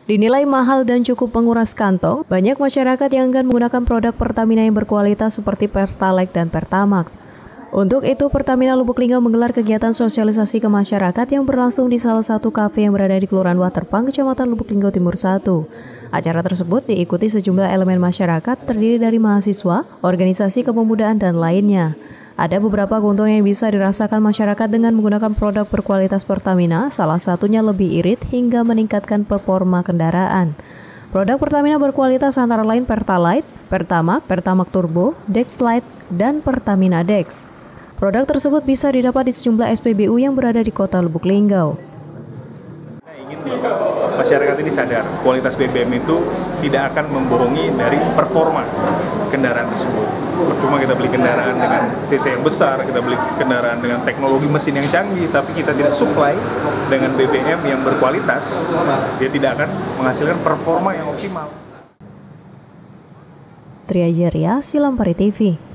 Dinilai mahal dan cukup menguras kantong, banyak masyarakat yang enggan menggunakan produk Pertamina yang berkualitas seperti Pertalite dan Pertamax. Untuk itu, Pertamina Lubuk Linggau menggelar kegiatan sosialisasi ke masyarakat yang berlangsung di salah satu kafe yang berada di Kelurahan Waterpang, Kecamatan Lubuk Linggau Timur 1. Acara tersebut diikuti sejumlah elemen masyarakat terdiri dari mahasiswa, organisasi kepemudaan, dan lainnya. Ada beberapa keuntungan yang bisa dirasakan masyarakat dengan menggunakan produk berkualitas Pertamina, salah satunya lebih irit hingga meningkatkan performa kendaraan. Produk Pertamina berkualitas antara lain Pertalite, Pertamax, Pertamax Turbo, Dexlite, dan Pertamina Dex. Produk tersebut bisa didapat di sejumlah SPBU yang berada di Kota Lubuk Linggau. Masyarakat ini sadar kualitas BBM itu tidak akan membohongi dari performa kendaraan tersebut. Percuma kita beli kendaraan dengan cc yang besar, kita beli kendaraan dengan teknologi mesin yang canggih, tapi kita tidak supply dengan BBM yang berkualitas, dia tidak akan menghasilkan performa yang optimal. Tria Jeria, Silampari TV.